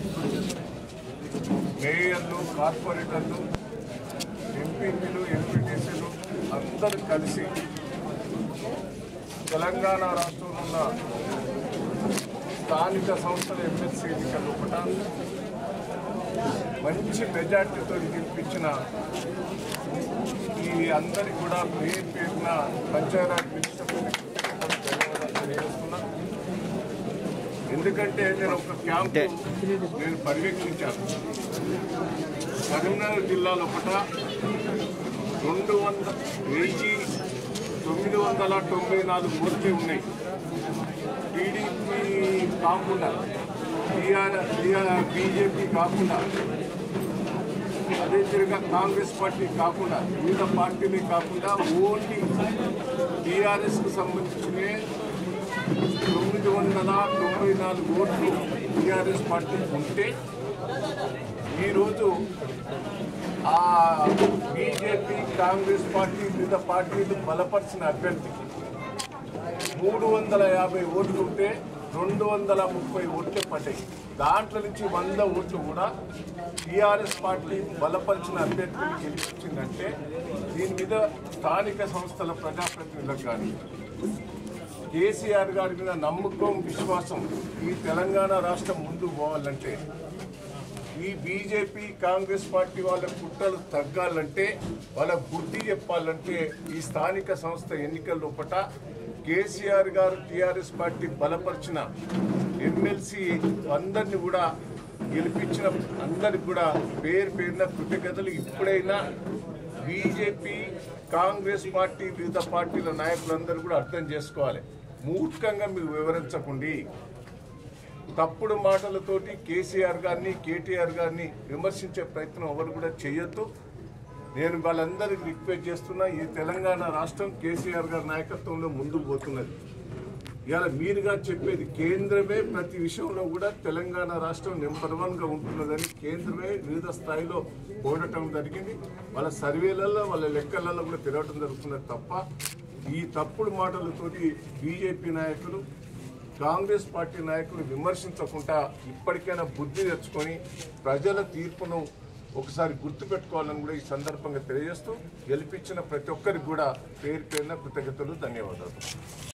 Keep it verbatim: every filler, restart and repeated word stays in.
మేయర్లు, కార్పొరేటర్లు, ఎంపీపీలు, ఎంపీటీసీలు అందరూ కలిసి తెలంగాణ రాష్ట్రంలో ఉన్న స్థానిక సంస్థల ఎమ్మెల్సీ ఎన్నికల్లో కూడా మంచి మెజార్టీతో గెలిపించిన ఈ అందరికి కూడా పేరు పేరున పంచాయరాజ్ మినిస్టర్ ధన్యవాదాలు తెలియజేస్తున్నా. ఎందుకంటే నేను ఒక క్యాంపు నేను పర్యవేక్షించాను. కరీంనగర్ జిల్లాలో ఒకట రెండు వందల వెయ్యి తొమ్మిది వందల తొంభై నాలుగు ఓట్లే ఉన్నాయి. టీడీపీ కాకుండా టీఆర్ బీజేపీ కాకుండా అదే తిరిగా కాంగ్రెస్ పార్టీ కాకుండా వివిధ పార్టీలు కాకుండా ఓన్లీ టీఆర్ఎస్కు సంబంధించిన తొమ్మిది వందల తొంభై నాలుగు ఓట్లు టీఆర్ఎస్ పార్టీ ఉంటే ఈరోజు ఆ బీజేపీ కాంగ్రెస్ పార్టీ వివిధ పార్టీలు బలపరిచిన అభ్యర్థికి మూడు వందల యాభై ఓట్లు ఉంటే రెండు వందల ముప్పై ఓట్లు పడ్డాయి. దాంట్లో నుంచి వంద ఓట్లు కూడా టీఆర్ఎస్ పార్టీ బలపరిచిన అభ్యర్థిని గెలిపించిందంటే దీని మీద స్థానిక సంస్థల ప్రజాప్రతినిధులకు కానీ కేసీఆర్ గారి మీద నమ్మకం, విశ్వాసం ఈ తెలంగాణ రాష్ట్రం ముందుకు పోవాలంటే ఈ బీజేపీ కాంగ్రెస్ పార్టీ వాళ్ళ కుట్రలు తగ్గాలంటే వాళ్ళ బుద్ధి చెప్పాలంటే ఈ స్థానిక సంస్థ ఎన్నికల లోపట కేసీఆర్ గారు టీఆర్ఎస్ పార్టీ బలపరిచిన ఎమ్మెల్సీ అందరినీ కూడా గెలిపించిన అందరికి కూడా పేరు పేరున కృతజ్ఞతలు. ఇప్పుడైనా బీజేపీ కాంగ్రెస్ పార్టీ వివిధ పార్టీల నాయకులందరూ కూడా అర్థం చేసుకోవాలి. మూర్ఖంగా మీరు వివరించకండి. తప్పుడు మాటలతోటి కేసీఆర్ గారిని కేటీఆర్ గారిని విమర్శించే ప్రయత్నం ఎవరు కూడా చేయొద్దు. నేను వాళ్ళందరికీ రిక్వెస్ట్ చేస్తున్నా, ఈ తెలంగాణ రాష్ట్రం కేసీఆర్ గారి నాయకత్వంలో ముందుకు పోతున్నది. ఇవాళ మీరుగా చెప్పేది కేంద్రమే ప్రతి విషయంలో కూడా తెలంగాణ రాష్ట్రం నెంబర్ వన్గా ఉంటున్నదని కేంద్రమే వివిధ స్థాయిలో పోడటం జరిగింది. వాళ్ళ సర్వేలలో వాళ్ళ లెక్కలలో కూడా తిరగటం జరుగుతున్నది తప్ప ఈ తప్పుడు మాటలతోటి బీజేపీ నాయకులు కాంగ్రెస్ పార్టీ నాయకులు విమర్శించకుండా ఇప్పటికైనా బుద్ధి తెచ్చుకొని ప్రజల తీర్పును ఒకసారి గుర్తుపెట్టుకోవాలని కూడా ఈ సందర్భంగా తెలియజేస్తూ గెలిపించిన ప్రతి ఒక్కరికి కూడా పేరు పేరున కృతజ్ఞతలు, ధన్యవాదాలు.